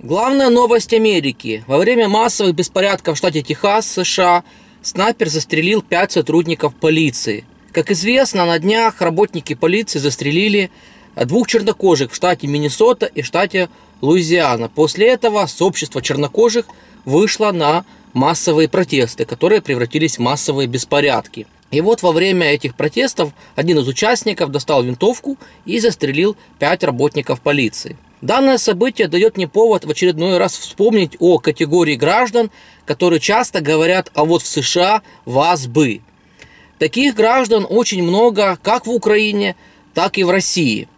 Главная новость Америки. Во время массовых беспорядков в штате Техас, США, снайпер застрелил 5 сотрудников полиции. Как известно, на днях работники полиции застрелили 2 чернокожих в штате Миннесота и штате Луизиана. После этого сообщество чернокожих вышло на массовые протесты, которые превратились в массовые беспорядки. И вот во время этих протестов один из участников достал винтовку и застрелил 5 работников полиции. Данное событие дает мне повод в очередной раз вспомнить о категории граждан, которые часто говорят: а вот в США вас бы. Таких граждан очень много как в Украине, так и в России.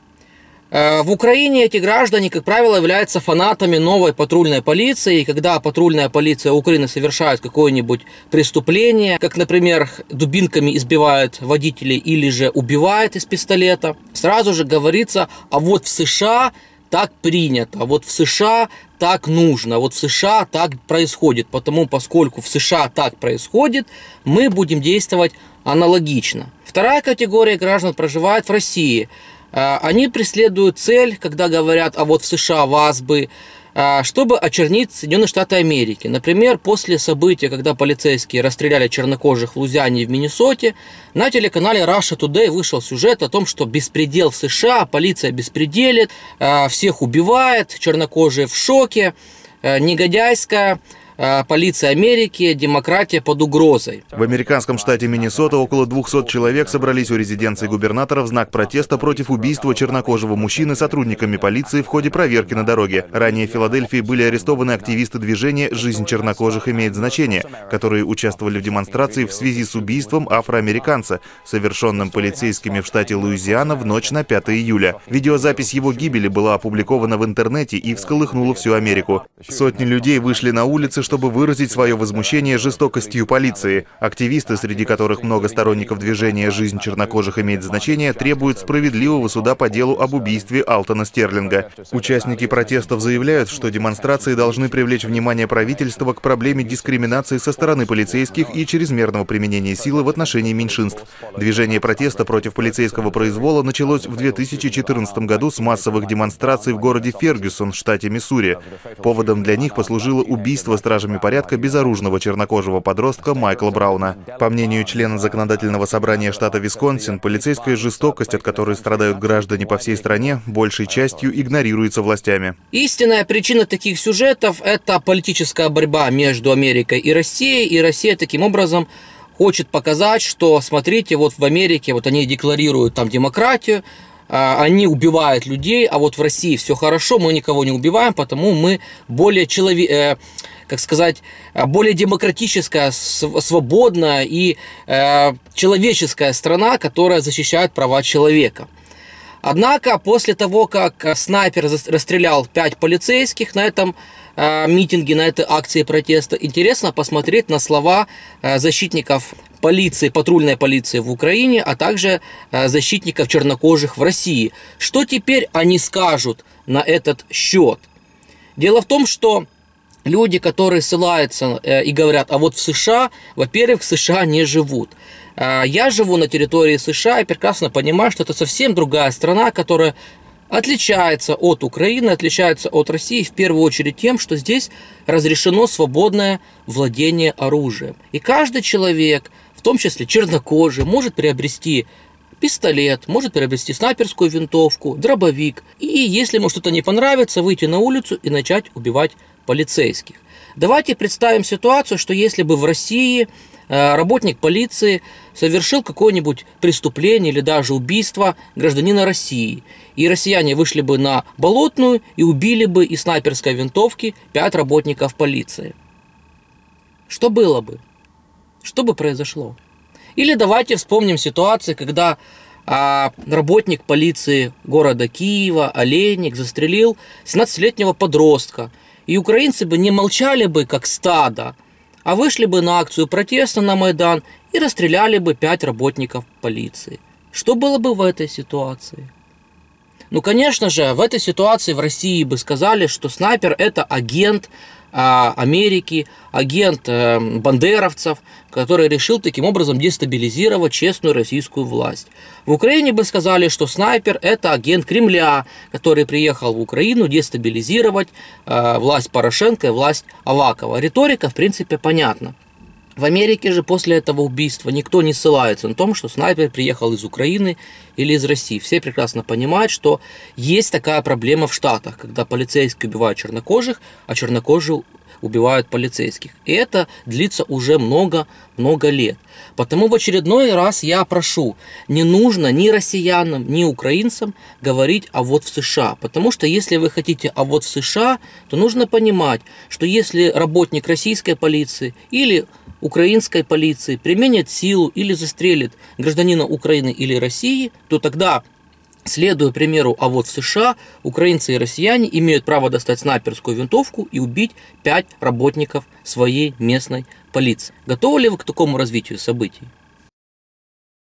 В Украине эти граждане, как правило, являются фанатами новой патрульной полиции. И когда патрульная полиция Украины совершает какое-нибудь преступление, как, например, дубинками избивает водителей или же убивает из пистолета, сразу же говорится: а вот в США так принято, а вот в США так нужно, а вот в США так происходит. Поскольку в США так происходит, мы будем действовать аналогично. Вторая категория граждан проживает в России. Они преследуют цель, когда говорят: а вот в США вас бы, чтобы очернить Соединенные Штаты Америки. Например, после события, когда полицейские расстреляли чернокожих в Луизиане и в Миннесоте, на телеканале Russia Today вышел сюжет о том, что беспредел в США, полиция беспределит, всех убивает, чернокожие в шоке, негодяйская полиция Америки, демократия под угрозой. В американском штате Миннесота около 200 человек собрались у резиденции губернатора в знак протеста против убийства чернокожего мужчины сотрудниками полиции в ходе проверки на дороге. Ранее в Филадельфии были арестованы активисты движения «Жизнь чернокожих имеет значение», которые участвовали в демонстрации в связи с убийством афроамериканца, совершенным полицейскими в штате Луизиана в ночь на 5 июля. Видеозапись его гибели была опубликована в интернете и всколыхнула всю Америку. Сотни людей вышли на улицы, чтобы выразить свое возмущение жестокостью полиции. Активисты, среди которых много сторонников движения «Жизнь чернокожих имеет значение», требуют справедливого суда по делу об убийстве Алтона Стерлинга. Участники протестов заявляют, что демонстрации должны привлечь внимание правительства к проблеме дискриминации со стороны полицейских и чрезмерного применения силы в отношении меньшинств. Движение протеста против полицейского произвола началось в 2014 году с массовых демонстраций в городе Фергюсон, штате Миссури. Поводом для них послужило убийство стражами порядка безоружного чернокожего подростка Майкла Брауна. По мнению члена законодательного собрания штата Висконсин, полицейская жестокость, от которой страдают граждане по всей стране, большей частью игнорируется властями. Истинная причина таких сюжетов – это политическая борьба между Америкой и Россией. И Россия таким образом хочет показать, что, смотрите, вот в Америке вот они декларируют там демократию, они убивают людей, а вот в России все хорошо, мы никого не убиваем, потому мы более более демократическая, свободная и человеческая страна, которая защищает права человека. Однако, после того, как снайпер расстрелял 5 полицейских на этом митинге, на этой акции протеста, интересно посмотреть на слова защитников полиции, патрульной полиции в Украине, а также защитников чернокожих в России. Что теперь они скажут на этот счет? Дело в том, что люди, которые ссылаются и говорят: а вот в США, во-первых, в США не живут. Я живу на территории США и прекрасно понимаю, что это совсем другая страна, которая отличается от Украины, отличается от России в первую очередь тем, что здесь разрешено свободное владение оружием. И каждый человек, в том числе чернокожий, может приобрести пистолет, может приобрести снайперскую винтовку, дробовик. И если ему что-то не понравится, выйти на улицу и начать убивать полицейских. Давайте представим ситуацию, что если бы в России работник полиции совершил какое-нибудь преступление или даже убийство гражданина России, и россияне вышли бы на Болотную и убили бы из снайперской винтовки 5 работников полиции. Что было бы? Что бы произошло? Или давайте вспомним ситуацию, когда работник полиции города Киева, Олейник, застрелил 17-летнего подростка. И украинцы бы не молчали бы как стадо, а вышли бы на акцию протеста на Майдан и расстреляли бы 5 работников полиции. Что было бы в этой ситуации? Ну, конечно же, в этой ситуации в России бы сказали, что снайпер – это агент Америки, агент бандеровцев, который решил таким образом дестабилизировать честную российскую власть. В Украине бы сказали, что снайпер – это агент Кремля, который приехал в Украину дестабилизировать власть Порошенко и власть Авакова. Риторика, в принципе, понятна. В Америке же после этого убийства никто не ссылается на том, что снайпер приехал из Украины или из России. Все прекрасно понимают, что есть такая проблема в Штатах, когда полицейские убивают чернокожих, а чернокожие убивают полицейских. И это длится уже много лет. Потому в очередной раз я прошу, не нужно ни россиянам, ни украинцам говорить «а вот в США». Потому что если вы хотите «а вот в США», то нужно понимать, что если работник российской полиции или украинской полиции применит силу или застрелит гражданина Украины или России, то тогда, следуя примеру «а вот в США», украинцы и россияне имеют право достать снайперскую винтовку и убить 5 работников своей местной полиции. Готовы ли вы к такому развитию событий?